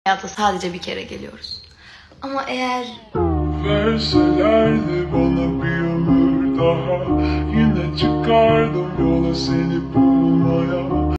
Hayata sadece bir kere geliyoruz. Ama eğer verselerdi bana bir ömür daha, yine çıkardım yola seni bulmaya.